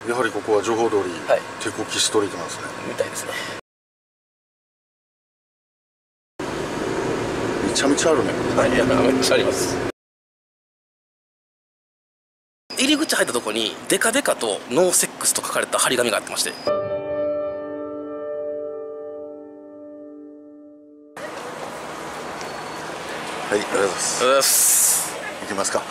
やはりここは情報通り、 はい、 手こきストリートなんですね。 みたいですね。 めちゃめちゃあるね。 はい、いや、めっちゃあります。入り口入ったとこにデカデカとノーセックスと書かれた張り紙があってまして、 はい、ありがとうございます。 うっす。 行きますか。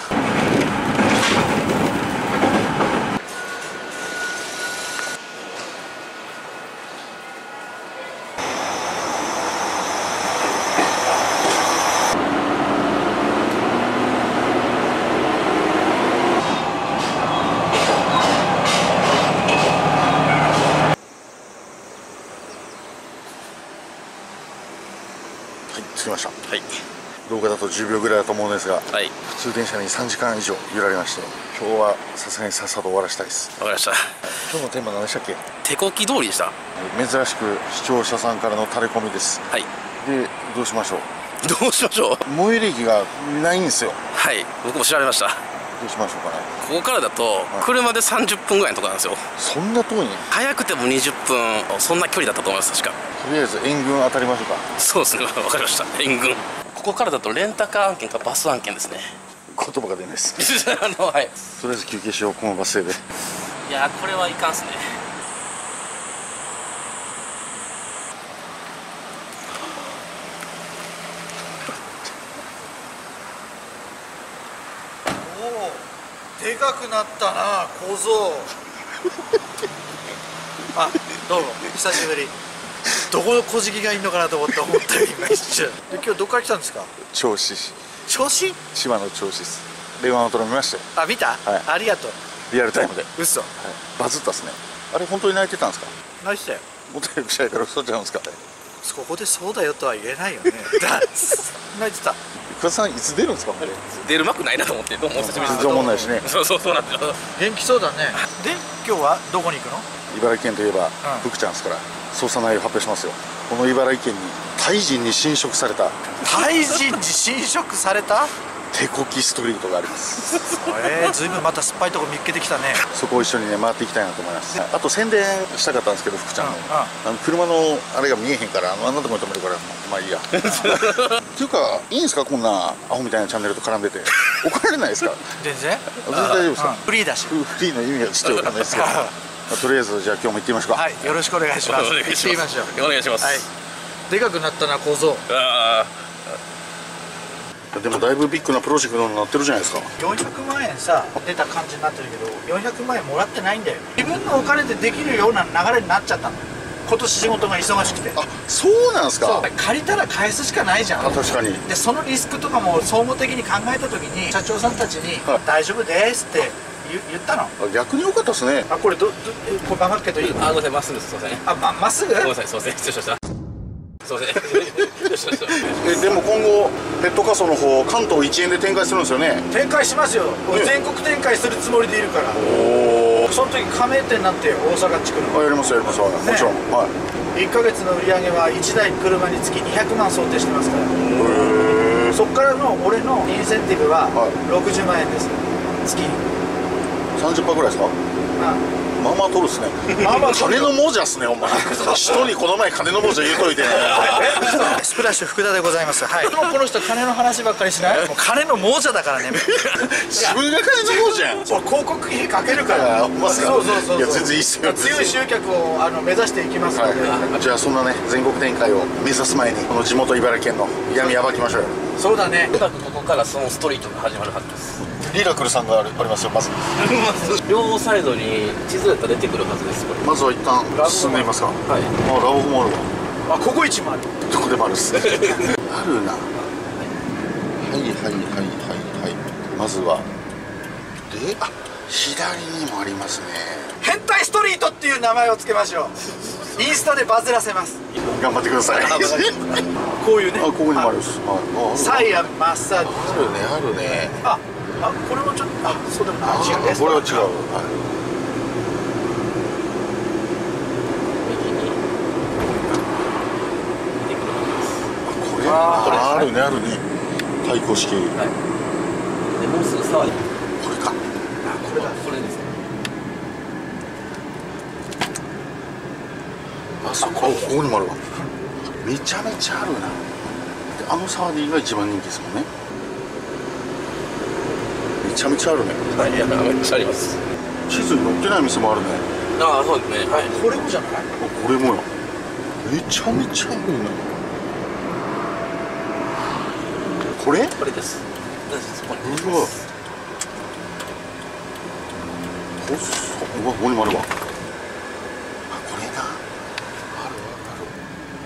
はい、着きました。 はい、 動画だと10秒ぐらいだと思うんですが、 はい、 普通電車に3時間以上揺られまして、今日はさすがにさっさと終わらせたいです。 わかりました。 今日のテーマ何でしたっけ？ 手こき通りでした。 珍しく視聴者さんからのタレコミです。 はい。 で、どうしましょう。 どうしましょう。 最寄り駅がないんですよ。 はい、僕も調べました。 どうしましょうかね。 ここからだと車で30分ぐらいのところなんですよ。 そんな遠いね。 早くても20分、そんな距離だったと思います。確か。 とりあえず援軍当たりましょうか。 そうですね、わかりました。援軍。ここからだとレンタカー案件かバス案件ですね。 言葉が出ないです。 はい。 とりあえず休憩しよう、このバス停で。 いやー、これはいかんっすね。 おお、でかくなったな、小僧。あ、どうも、久しぶり。どこの小じきがいいのかなと思ったよ、今一瞬。で、今日どっから来たんですか？ 銚子市。 銚子？ 千葉の銚子です。令和の虎見ましたよ。 あ、見た？ はい、 ありがとう。 リアルタイムで。 嘘。 はい、バズったっすね。あれ本当に泣いてたんですか？ 泣いてたよ。 もっと早くしたいから嘘ちゃうんですか？ ここでそうだよとは言えないよね。泣いてた。 桑田さんいつ出るんですか？これ出るまくないなと思って、どうもお久しぶりです。 全然思んないしね。 そうなんですよ。 元気そうだね。で、今日はどこに行くの？ 茨城県といえば福ちゃんですから、捜査内容発表しますよ。この茨城県にタイ人に侵食されたタイ人に侵食された手こきストリートがあります。 ずいぶんまた酸っぱいとこ見っけてきたね。 そこを一緒にね回っていきたいなと思います。あと宣伝したかったんですけど、福ちゃんの車のあれが見えへんから、あんなとこに止めるから、まあいいや。っていうか、いいんですか、こんなアホみたいなチャンネルと絡んでて。怒られないですか？ 全然大丈夫ですか？ フリーだし。 フリーの意味はちょっとわかんないですけど、とりあえずじゃあ今日も行ってみましょうか。 はい、よろしくお願いします。行ってみましょう。 お願いします。 はい。でかくなったな、小僧。 でもだいぶビッグなプロジェクトになってるじゃないですか。 400万円さ出た感じになってるけど、400万円もらってないんだよ。自分のお金でできるような流れになっちゃったの。今年仕事が忙しくて。 あ、そうなんですか。 そう、借りたら返すしかないじゃん。 確かに。 で、そのリスクとかも総合的に考えた時に社長さんたちに「大丈夫です」って言ったの。 逆に良かったですね。 あ、これこれ曲がるけどいい？ あ、ごめんなさい、まっすぐです。すいません。 あ、まっすぐ？ ごめんなさい、すいません、失礼しました。すいません。 でも今後ペットカソの方関東1円で展開するんですよね。 展開しますよ。全国展開するつもりでいるから。おお。その時加盟店なんて大阪地区の。 やりますやります。もちろん。はい。 1ヶ月の売り上げは1台車につき200万想定してますから。そっからの俺のインセンティブは60万円です。月に。 30%ぐらいですか？まあまあ取るっすね。まあまあ金の亡者っすね、お前。人にこの前金の亡者言うといてね。 スプラッシュ福田でございます。はい。でもこの人金の話ばっかりしない。もう金の亡者だからね。 自分が金の亡者やん。 広告費かけるから。 そういや全然いいっすよ。 強い集客を目指していきますので。 じゃあそんなね全国展開を目指す前にこの地元茨城県の闇暴きましょうよ。 そうだね。 ここからそのストリートが始まるはずです。 リラクルさんがありますよ。まず両サイドに地図やったら出てくるはずです。これまずは一旦進んでみますか。はい。あ、ラブホもあるわ。 あ、ここ一もある。 どこでもあるっす。あるな。はいはいはいはいはい。まずはで、あ、左にもありますね。 変態ストリートっていう名前をつけましょう。インスタでバズらせます。 頑張ってください。 こういうね。 あ、ここにもあるっす。 サイヤマッサージ。 あるねあるね。 あ、これもちょっと、そうでもない。違う。 これは違う。これあるねあるね。太鼓式。 はい。でもうすぐ触り。 これか。 これだ。 これですね。 あ、そここにもあるわ。めちゃめちゃあるな。であのサワディが一番人気ですもんね。めちゃめちゃあるね。 はい、いやめっちゃあります。 地図に載ってない店もあるね。 ああ、そうですね。はい。 これもじゃない？ これもよ。めちゃめちゃいいな。これ？ これです。そこに。 うわ。ここにもあるわ。あ、これだ。あるあるある。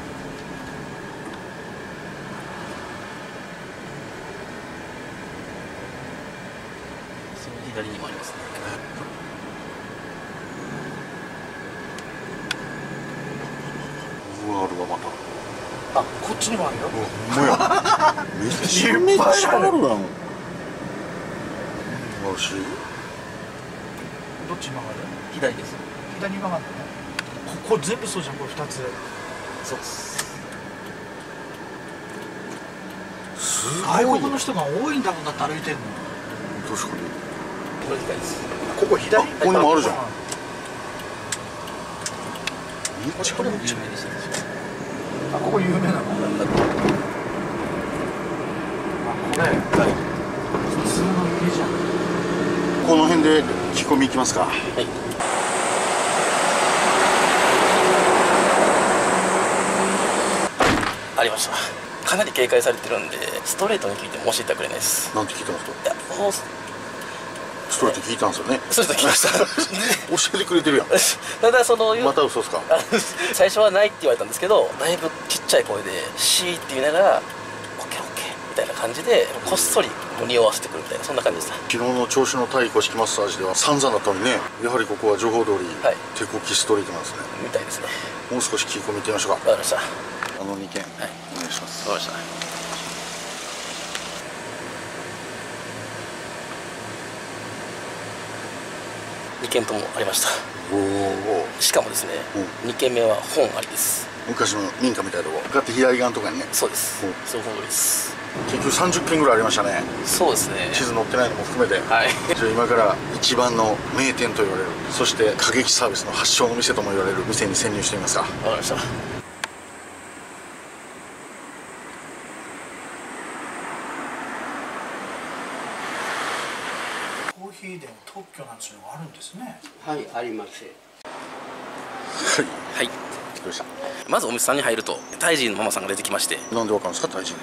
その左にもありますね。 うわ、あるわ、また。 あ、こっちにもあるよ。 ほんまや。めちゃめちゃあるやん。あるし。 どっち曲がる？ 左です。 左に曲がるのね。ここ全部そうじゃん、これ2つ。 そうです。 すごい。 外国の人が多いんだもんだって歩いてるの。 確かに。 これ左です。 ここ左？ ここにもあるじゃん。めちゃこれもめちゃ。 有名でした。 あ、ここ有名なの？あ、これ。 はい。 普通の家じゃん。 この辺で聞き込み行きますか。 はい。ありました。かなり警戒されてるんで、ストレートに聞いても教えてくれないです。 なんて聞いたんですか。 いや、もうストレート聞いたんですよね。 ストレート聞きました。 教えてくれてるやん。 ただそのまた嘘ですか。 最初はないって言われたんですけど、だいぶちっちゃい声で「シー」って言いながら「オッケーオッケー」みたいな感じでこっそり匂わせてくるみたいな、そんな感じでした。 昨日の調子のタイ古式マッサージでは散々だったのにね、やはりここは情報通り、 はい、 手こきストリートなんですね。 みたいですね。 もう少し聞き込み行ってみましょうか。 わかりました。 あの2件、 はい、 お願いします。 わかりました。2件ともありました。 おお。 しかもですね、2件目は本ありです。 昔の民家みたいなとこ向かって左側のとこにね。 そうです。そう本通りです。 結局30件ぐらいありましたね。 そうですね。 地図載ってないのも含めて、 はい。 じゃあ今から一番の名店と言われる、そして過激サービスの発祥の店とも言われる店に潜入してみますか。 わかりました。 コーヒーでも特許なんていうのがあるんですね。 はい、あります。 はい。 はい。 どうした。 まずお店さんに入るとタイ人のママさんが出てきまして、 なんでわかるんですか、タイ人。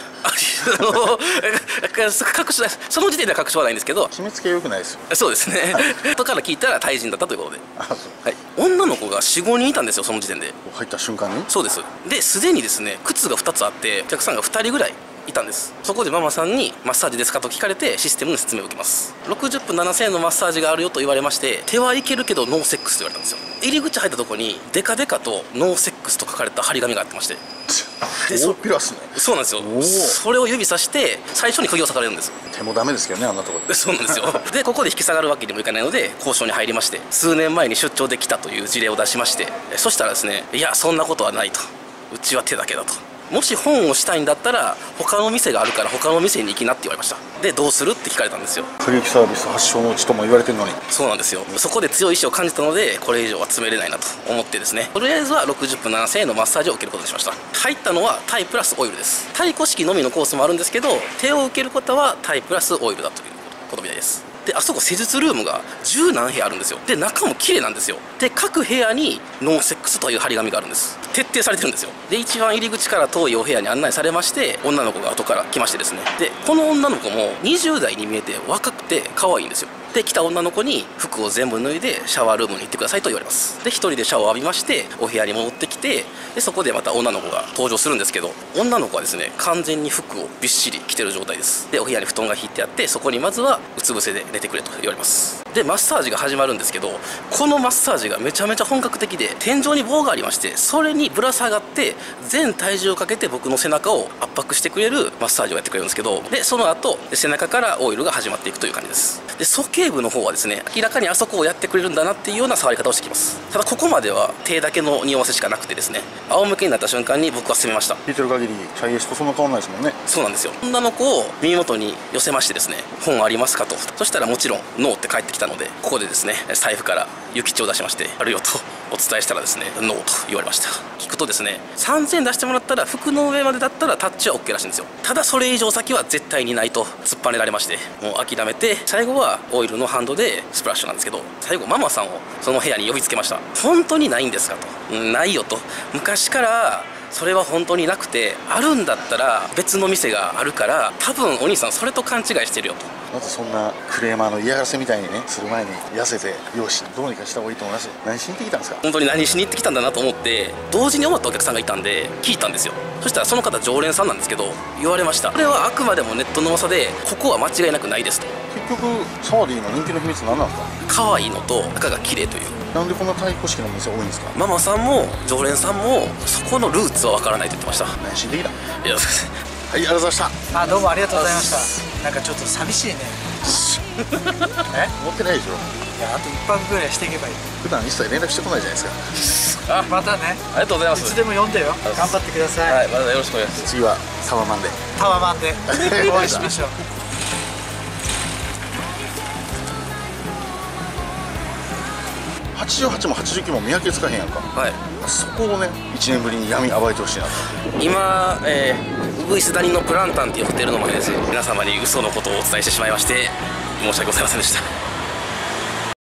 確証その時点では確証はないんですけど、 決めつけ良くないですよ。 そうですね。後から聞いたらタイ人だったということで、 あ、そう。 はい、女の子が 4,5 人いたんですよ、その時点で。 入った瞬間に。 そうです。ですでにですね、靴が2つあってお客さんが2人ぐらいいたんです。そこでママさんにマッサージですかと聞かれてシステムの説明を受けます。60分7000円のマッサージがあるよと言われまして、手はいけるけどノーセックスと言われたんですよ。入り口入ったとこにデカデカとノーセックスと書かれた張り紙があってまして、で大ピラスね。 そうなんですよ。 おー。 それを指さして最初に釘を刺されるんです。 手もダメですけどね、あんなところで。 そうなんですよ。でここで引き下がるわけにもいかないので交渉に入りまして、数年前に出張できたという事例を出しまして、そしたらですね、いやそんなことはないと、うちは手だけだと、もし本をしたいんだったら他の店があるから他の店に行きなって言われました。でどうするって聞かれたんですよ。 過激サービス発祥の地とも言われてるのに。 そうなんですよ。そこで強い意志を感じたので、これ以上は詰めれないなと思ってですね、とりあえずは60分7000円のマッサージを受けることにしました。入ったのはタイプラスオイルです。タイ古式のみのコースもあるんですけど、手を受ける方はタイプラスオイルだということみたいです。であそこ施術ルームが10何部屋あるんですよ。で中も綺麗なんですよ。で各部屋にノーセックスという張り紙があるんです。徹底されてるんですよ。で一番入り口から遠いお部屋に案内されまして、女の子が後から来ましてですね、でこの女の子も20代に見えて若くて可愛いんですよ。で来た女の子に服を全部脱いでシャワールームに行ってくださいと言われます。で一人でシャワーを浴びましてお部屋に戻ってきて、でそこでまた女の子が登場するんですけど、女の子はですね完全に服をびっしり着てる状態です。でお部屋に布団が引いてあって、そこにまずはうつ伏せで寝てくれと言われます。でマッサージが始まるんですけど、このマッサージがめちゃめちゃ本格的で、天井に棒がありまして、それにぶら下がって全体重をかけて僕の背中を圧迫してくれるマッサージをやってくれるんですけど、でその後背中からオイルが始まっていくという感じです。で鼠径部の方はですね、明らかにあそこをやってくれるんだなっていうような触り方をしてきます。ただここまでは手だけの匂わせしかなくてですね、仰向けになった瞬間に僕は攻めました。 聞いてる限りチャイエスとそんな変わんないですもんね。 そうなんですよ。女の子を耳元に寄せましてですね、本ありますかと。そしたらもちろんノーって返ってきたたので、ここでですね財布から諭吉を出しましてあるよとお伝えしたらですねノーと言われました。聞くとですね3000円出してもらったら服の上までだったらタッチは OK らしいんですよ。ただそれ以上先は絶対にないと突っぱねられまして、もう諦めて最後はオイルのハンドでスプラッシュなんですけど、最後ママさんをその部屋に呼びつけました。本当にないんですかと。ないよと、昔からそれは本当になくて、あるんだったら別の店があるから、多分お兄さんそれと勘違いしてるよと。 まずそんなクレーマーの嫌がらせみたいにねする前に痩せてよしどうにかした方がいいと思います。何しに行ってきたんですか？ 本当に何しに行ってきたんだなと思って、同時に終わったお客さんがいたんで聞いたんですよ。そしたらその方常連さんなんですけど、言われました。これはあくまでもネットの噂で、ここは間違いなくないですと。 結局サワディの人気の秘密何なんですか？ 可愛いのと中が綺麗という。 なんでこんな太鼓式の店多いんですか？ ママさんも常連さんもそこのルーツは分からないと言ってました。 何しに行ってきた？ いやはい、ありがとうございました。 あ、どうもありがとうございました。なんかちょっと寂しいね。 持ってないでしょ。 いや、あと1泊ぐらいしていけばいい。 普段一切連絡してこないじゃないですか。 またね。 ありがとうございまいす。 つでも呼んでよ。頑張ってください。 はい、またよろしくお願いします。 次はタワマンで。 タワマンでお会いしましょう。 88も89も見分けつかへんやんか。 はい、 そこをね1年ぶりに闇暴いてほしいなと。 今、ウグイス谷のプランタンっていうホテルの前です。皆様に嘘のことをお伝えしてしまいまして申し訳ございませんでした。